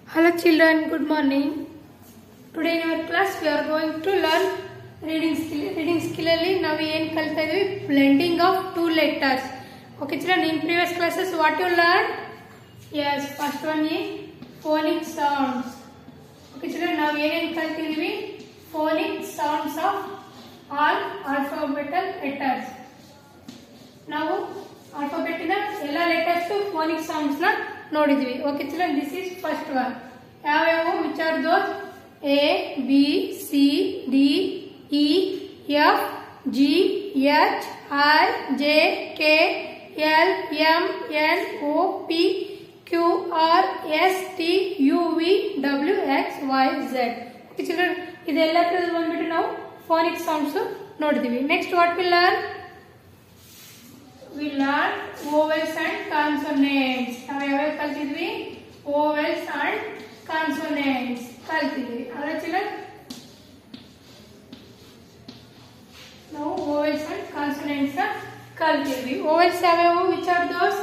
Hello children, good morning. Today in our class we are going to learn reading skill. Reading skill alli ನಾವು ಏನು ಕಲಿತಾ ಇದೀವಿ blending of two letters. Okay children, in previous classes what you learned? Yes, first one is phonic sounds. Okay children, ನಾವು ಏನೇನು ಕಲಿತಿದೀವಿ phonic sounds of all alphabetical letters. ನಾವು alphabet ನ ಎಲ್ಲ letters phonic sounds ನ ನೋಡಿದ್ವಿ. Okay children, this is first one. ಯಾವ್ಯಾವು which are those? A, B, C, D, E, F, G, H, I, J, K, L, M, N, O, P, Q, R, S, T, U, V, W, X, Y, Z. Okay children, ಇದೆಲ್ಲ ಬಂದ್ಬಿಟ್ಟು ನಾವು phonic sounds ನೋಡಿದ್ವಿ. Next what we learn? We learn vowels and consonants. ನಾವು ಯಾವ್ಯಾವ ಕಲ್ತಿದ್ವಿ? Vowels and consonants ಕಲ್ತಿದ್ವಿ. ಅಲ್ಲ children? ನಾವು vowels and consonants ಕಲ್ತಿದ್ವಿ. Vowels ಯಾವ್ಯಾವು? Which are those?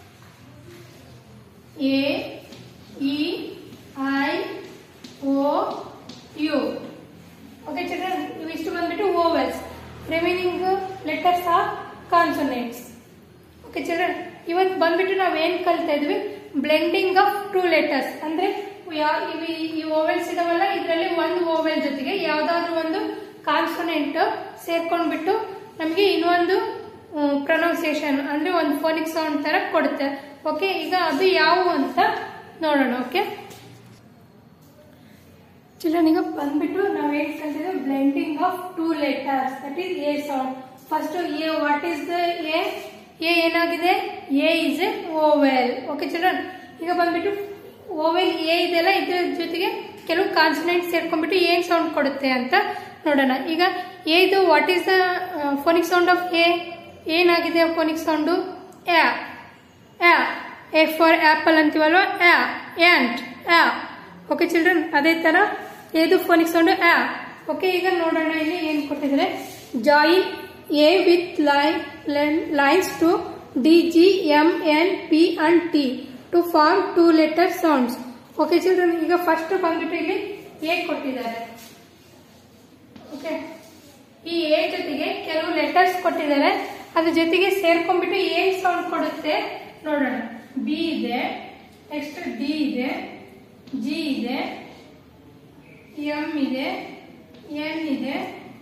A, E, I, O, U. Okay children, ಇವಿಷ್ಟು ಬಂದ್ಬಿಟ್ಟು vowels. Remaining letters are consonants. Okay children, ಇವತ್ತು ಬಂದ್ಬಿಟ್ಟು ನಾವು ಏನು ಕಲಿತಾ ಇದ್ವಿ ಬ್ಲೆಂಡಿಂಗ್ ಆಫ್ ಟೂ ಲೆಟರ್ಸ್. ಅಂದ್ರೆ ಈ ಓವೆಲ್ಸ್ ಇದಾವಲ್ಲ, ಇದರಲ್ಲಿ ಒಂದು ಓವೆಲ್ ಜೊತೆಗೆ ಯಾವ್ದಾದ್ರು ಒಂದು ಕಾನ್ಸೊನೆಂಟ್ ಸೇರ್ಕೊಂಡ್ಬಿಟ್ಟು ನಮಗೆ ಇನ್ನೊಂದು ಪ್ರೊನೌನ್ಸಿಯೇಷನ್ ಅಂದ್ರೆ ಒಂದು ಫೋನಿಕ್ ಸೌಂಡ್ ತರ ಕೊಡುತ್ತೆ. ಓಕೆ, ಈಗ ಅದು ಯಾವುವು ಅಂತ ನೋಡೋಣ. ಓಕೆ ಚಿಲ್ಡ್ರನ್, ಈಗ ಬಂದ್ಬಿಟ್ಟು ನಾವೇನ್ ಕಲಿತಿದ್ವಿ blending of two letters, that is a sound. First A, what is the A? A ಏನಾಗಿದೆ? A is a vowel. Okay children, ಈಗ ಬಂದ್ಬಿಟ್ಟು ಓವೆಲ್ ಎ ಇದೆಲ್ಲ, ಇದ್ರ ಜೊತೆಗೆ ಕೆಲವು ಕಾನ್ಸನೆಂಟ್ ಸೇರ್ಕೊಂಡ್ಬಿಟ್ಟು ಏನ್ ಸೌಂಡ್ ಕೊಡುತ್ತೆ ಅಂತ ನೋಡೋಣ. ಈಗ ಎ ಇದು what is the phonic sound of A? ಏನಾಗಿದೆ phonic sound? A. A for apple ಅಂತೀವಲ್ವಾ, a. Ant, a. Okay children, ಅದೇ ತರ ಏದು ಫೋನಿಕ್ ಸೌಂಡ್ ಎ. ಓಕೆ, ಈಗ ನೋಡೋಣ ಇಲ್ಲಿ ಏನ್ ಕೊಟ್ಟಿದ್ರೆ join A with lines to D, G, M, N, P and T to form two letter sounds. Okay children, ಈಗ ಫಸ್ಟ್ ಬಂದ್ಬಿಟ್ಟು ಇಲ್ಲಿ A ಕೊಟ್ಟಿದ್ದಾರೆ. ಓಕೆ, ಈ A ಜೊತೆಗೆ ಕೆಲವು ಲೆಟರ್ಸ್ ಕೊಟ್ಟಿದ್ದಾರೆ, ಅದ್ರ ಜೊತೆಗೆ ಸೇರ್ಕೊಂಡ್ಬಿಟ್ಟು ಏನ್ ಸೌಂಡ್ ಕೊಡುತ್ತೆ ನೋಡೋಣ. B ಇದೆ, ನೆಕ್ಸ್ಟ್ D ಇದೆ, G ಇದೆ, M ಇದೆ, N ಇದೆ,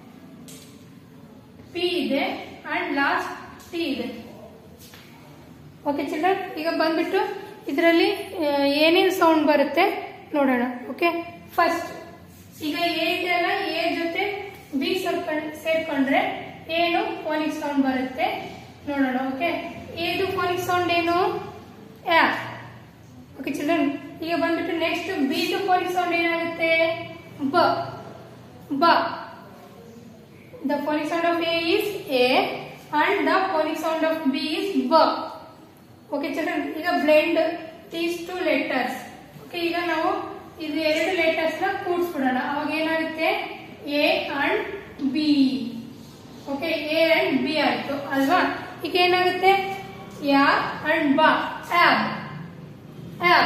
P ಇದೆ ಅಂಡ್ ಲಾಸ್ಟ್ T ಇದೆ. ಓಕೆ ಚಿಲ್ಡ್ರನ್, ಈಗ ಬಂದ್ಬಿಟ್ಟು ಇದರಲ್ಲಿ ಏನೇನು ಸೌಂಡ್ ಬರುತ್ತೆ ನೋಡೋಣ. ಓಕೆ, ಫಸ್ಟ್ ಈಗ ಎ ಇದೆಲ್ಲ, ಎ ಜೊತೆ ಬಿ ಸೇರ್ಕೊಂಡ್ರೆ ಏನು ಫೋನಿಕ್ ಸೌಂಡ್ ಬರುತ್ತೆ ನೋಡೋಣ. ಓಕೆ, ಏದು ಫೋನಿಕ್ ಸೌಂಡ್ ಏನು? ಎ. ಓಕೆ ಚಿಲ್ಡ್ರನ್, ಈಗ ಬಂದ್ಬಿಟ್ಟು ನೆಕ್ಸ್ಟ್ ಬಿ ದು ಫೋನಿಕ್ ಸೌಂಡ್ ಏನಾಗುತ್ತೆ? ಬ. ಬ. The phonic sound of A is A and the phonic sound of B is B. Okay children, ಈಗ blend these two letters. Okay, ಈಗ ನಾವು ಇದು ಎರಡು ಲೆಟರ್ಸ್ ನ ಕೂಡಿಸ್ಬಿಡೋಣ. ಅವಾಗ ಏನಾಗುತ್ತೆ? A and B. Okay, A and B ಆಯ್ತು ಅಲ್ವಾ? ಈಗ ಏನಾಗುತ್ತೆ? ಯಾ and ಬ, ab. ab.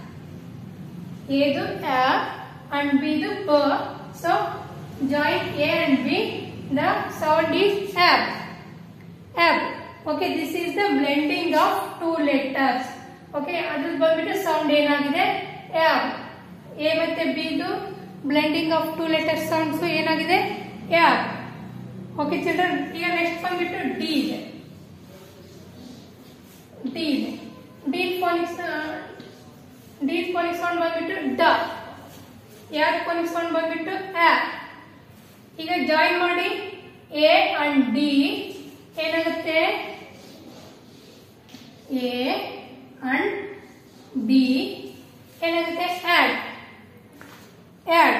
ಏದು A and B ದು B. So join A and B. The sound is ab. Ab. Okay, this is the blending of two letters. Okay, ಅದು ಬಂದ್ಬಿಟ್ಟು sound ಏನಾಗಿದೆ? ab. A ಮತ್ತೆ B ದು blending of two letters sounds ಏನಾಗಿದೆ? ab. Okay children, ಈಗ next ಬಂದ್ಬಿಟ್ಟು D ಇದೆ. D ಇದೆ. D phonic sound ಬಂದ್ಬಿಟ್ಟು ಡ. ಯಾರ್ phonic sound ಬಂದ್ಬಿಟ್ಟು a. ಈಗ ಜಾಯಿನ್ ಮಾಡಿ ಎ ಅಂಡ್ ಡಿ, ಏನಾಗುತ್ತೆ? ಎ ಅಂಡ್ ಡಿ ಏನಾಗುತ್ತೆ? ಆಡ್. ಆಡ್.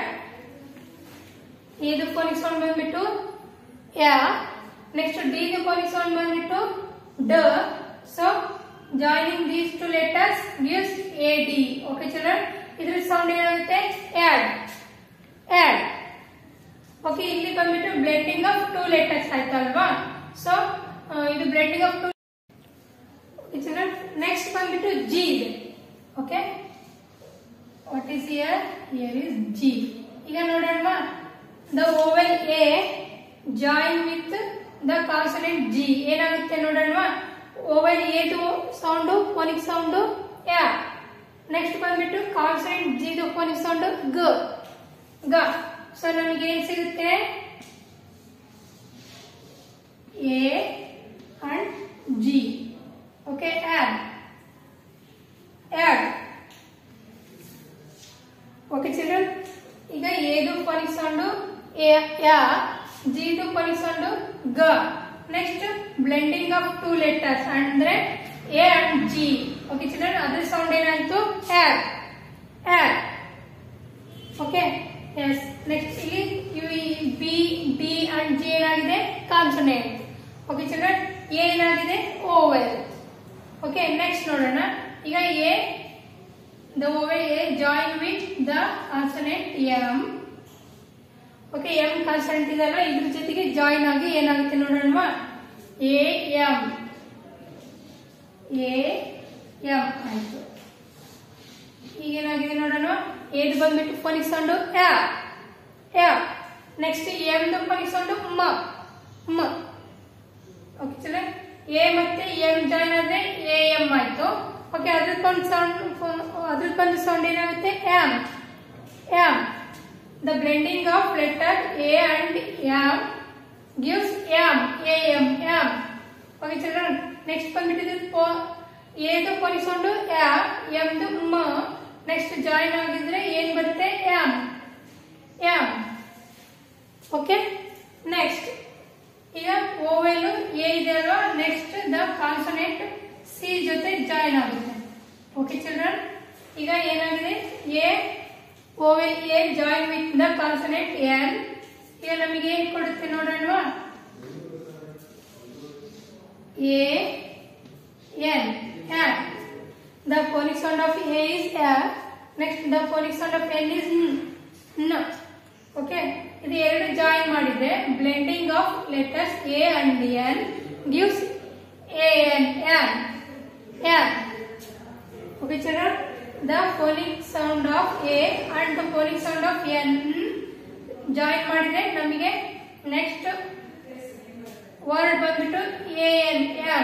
ಇದು ಫೋನಿಕ್ ಸೌಂಡ್ ಬಂದ್ಬಿಟ್ಟು ಯಾ, ನೆಕ್ಸ್ಟ್ ಡಿ ದು ಫೋನಿಕ್ ಸೌಂಡ್ ಬಂದ್ಬಿಟ್ಟು ಡ. So joining these two letters gives a D. Okay children, ಇದ್ರ ಸೌಂಡ್ ಏನಾಗುತ್ತೆ? ಆಡ್. ಆಡ್. ಓಕೆ, ಇಲ್ಲಿ ಬಂದ್ಬಿಟ್ಟು ಬ್ಲೆಂಡಿಂಗ್ ಆಫ್ ಟೂ ಲೆಟರ್ಸ್ ಆಯ್ತಲ್ವಾ? ಸೊ ಇದು ಬ್ಲೆಂಡಿಂಗ್ ಆಫ್ ಟೂ. ನೆಕ್ಸ್ಟ್ ಬಂದ್ಬಿಟ್ಟು ಜಿ ಇದೆ. Okay, what is here is G. ಈಗ ನೋಡೋಣ the vowel A join with the consonant G ಏನಾಗುತ್ತೆ ನೋಡೋಣ. vowel A ದು ಸೌಂಡ್ ಫೋನಿಕ್ ಸೌಂಡ್ ಯ. ನೆಕ್ಸ್ಟ್ ಬಂದ್ಬಿಟ್ಟು ಕಾನ್ಸನೆಂಟ್ G ದು ಫೋನಿಕ್ ಸೌಂಡ್ ಗ ಗ. ಸೊ ನಮಗೆ ಏನು ಸಿಗುತ್ತೆ A and G. Okay, add. Okay children, ಈಗ A ದು ಫೋನಿಕ್ ಸೌಂಡ್ ಯ, G ದು ಫೋನಿಕ್ ಸೌಂಡ್ ಗ. Next blending of two letters ಅಂದ್ರೆ A and G. Okay children, ಅದರ ಸೌಂಡ್ ಏನಾಯ್ತು add. Okay, yes. ನೆಕ್ಸ್ಟ್ ಇಲ್ಲಿ B, D and G ಏನಾಗಿದೆ ಕಾನ್ಸನೆಂಟ್. Okay children, A ಏನಾಗಿದೆ vowel. Okay, next ನೋಡೋಣ. ಈಗ A, the vowel A join with the consonant M. Okay, M consonant ಇದಲ್ಲ, ಇದ್ರ ಜೊತೆಗೆ ಜಾಯಿನ್ ಆಗಿ ಏನಾಗುತ್ತೆ ನೋಡೋಣ. AM ಆಯ್ತು. ಈಗ ಏನಾಗಿದೆ ನೋಡೋಣ. A ದು ಬಂದ್ಬಿಟ್ಟು ಫೋನಿಕ್ ಸೌಂಡ್ ಯ. ನೆಕ್ಸ್ಟ್ M ದು ಫೋನಿಕ್ ಸೌಂಡ್ ಮ. ಓಕೆ ಚಲ, A ಮತ್ತೆ M ಜಾಯಿನ್ ಆದ್ರೆ AM ಆಯ್ತು. ಓಕೆ, ಅದ್ರಕ್ಕೊಂದು ಸೌಂಡ್ ಏನಾಗುತ್ತೆ M. The blending of letter A and M gives AM. Okay children, next ಬಂದ್ಬಿಟ್ಟು A ದು ಫೋನಿಕ್ ಸೌಂಡ್ ಯ, M ದು ಮ. ನೆಕ್ಸ್ಟ್ ಜಾಯಿನ್ ಆಗಿದ್ರೆ ಏನ್ ಬರುತ್ತೆ M. ಓಕೆ, ನೆಕ್ಸ್ಟ್ ಈಗ vowel A ಇದೆ ಅಲ್ವಾ, ನೆಕ್ಸ್ಟ್ ದ ಕಾನ್ಸನೆಂಟ್ C ಜೊತೆ ಜಾಯಿನ್ ಆಗುತ್ತೆ. ಓಕೆ ಚಿಲ್ಡ್ರನ್, ಈಗ ಏನಾಗಿದೆ vowel A join with the consonant N. ಈಗ ನಮಗೆ ಏನು ಕೊಡುತ್ತೆ ನೋಡೋಣ. N. The phonic sound of A is A. Next the phonic sound of N is N. Okay, ಇದು ಎರಡು ಜಾಯಿನ್ ಮಾಡಿದ್ರೆ blending of letters A and N gives AN. Okay children, the phonic sound of A and the phonic sound of N join ಮಾಡಿದ್ರೆ ನಮಗೆ next word ಬಂದ್ಬಿಟ್ಟು AN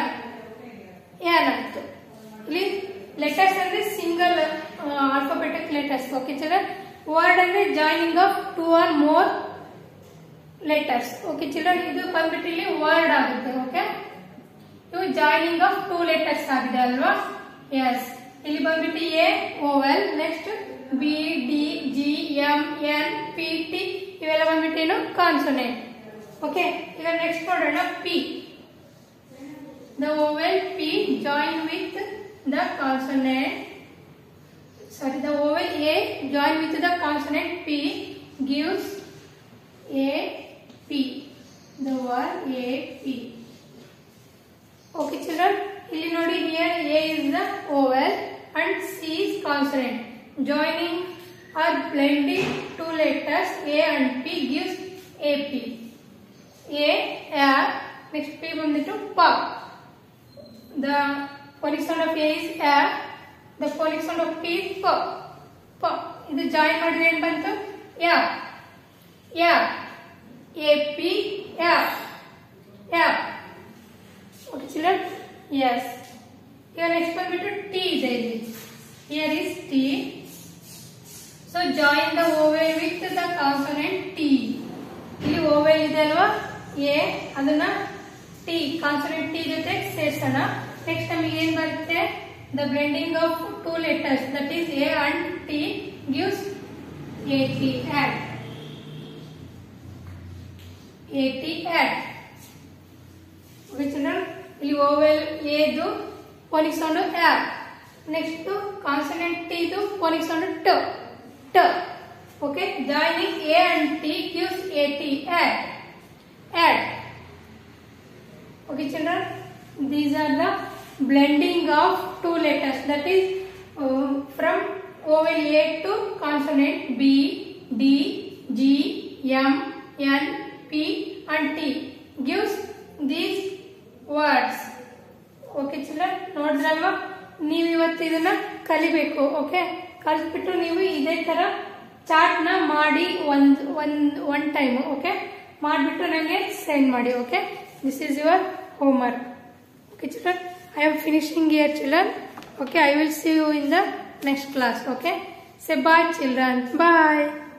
ಆಯ್ತು. ಇಲ್ಲಿ letters ಅಂದ್ರೆ single alphabetic letters. Okay children, word ಅಂದ್ರೆ joining of two or more letters. Okay children, ಇದು ಬಂದ್ಬಿಟ್ಟು ಇಲ್ಲಿ ವರ್ಡ್ ಆಗುತ್ತೆ. ಓಕೆ, ಇವು ಜಾಯಿನಿಂಗ್ ಆಫ್ ಟೂ ಲೆಟರ್ಸ್ ಆಗಿದೆ ಅಲ್ವಾ. ಎಸ್, ಇಲ್ಲಿ ಬಂದ್ಬಿಟ್ಟು A vowel, next B, D, G, M, N, P, T ಇವೆಲ್ಲ ಬಂದ್ಬಿಟ್ಟು ಏನು ಕಾನ್ಸನೆಂಟ್. ಓಕೆ, ಈಗ ನೆಕ್ಸ್ಟ್ ನೋಡೋಣ P. The vowel P join with the consonant. The vowel A join with the consonant P gives AP. The word AP. Okay children, ಇಲ್ಲಿ ನೋಡಿ, here A is the vowel and C is consonant. Joining or blending two letters A and P gives AP. A. Next P ಬಂದ್ಬಿಟ್ಟು P. The phonic sound of A is A. The phonic sound of P is P. ಇದು join ಮಾಡಿದ್ರೆ ಏನು ಬಂತು AP. Okay children, yes. Here next ಬಂದ್ಬಿಟ್ಟು T ಇದೆ ಇಲ್ಲಿ. Here is T. So join the vowel with the consonant T. ಇಲ್ಲಿ vowel ಇದೆ ಅಲ್ವಾ A, ಅದನ್ನ T ಕಾನ್ಸನೆಂಟ್ T ಜೊತೆ ಸೇರಿಸೋಣ. ನೆಕ್ಸ್ಟ್ ನಮಗೆ ಏನು ಬರುತ್ತೆ, the blending of two letters, that is A and T gives AT. Okay children, ಇಲ್ಲಿ vowel A ದು phonic sound A, next consonant T ದು phonic sound T. Okay, joining A and T gives AT. Add. Okay children, these are the blending of two letters, that is from vowel A to consonant B, D, G, M, N, P and T gives these words. Okay children, ನೋಡಿದ್ರಲ್ವಾ, ನೀವು ಇವತ್ತು ಇದನ್ನ ಕಲಿಬೇಕು. Okay, ಕಲಿಸ್ಬಿಟ್ಟು ನೀವು ಇದೇ ತರ chart ನ ಮಾಡಿ ಒನ್ ಟೈಮ್ ಓಕೆ ಮಾಡಿಬಿಟ್ಟು ನನಗೆ ಸೆಂಡ್ ಮಾಡಿ okay this is your homework okay children I am finishing here children okay I will see you in the next class okay say bye children bye